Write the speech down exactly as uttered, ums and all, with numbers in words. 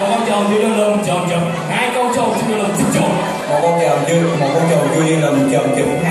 một con trầu chưa như là một chồng chồng, hai con trầu chưa như là một chồng chồng, một con trầu chưa một con trầu chưa như là một chồng chồng.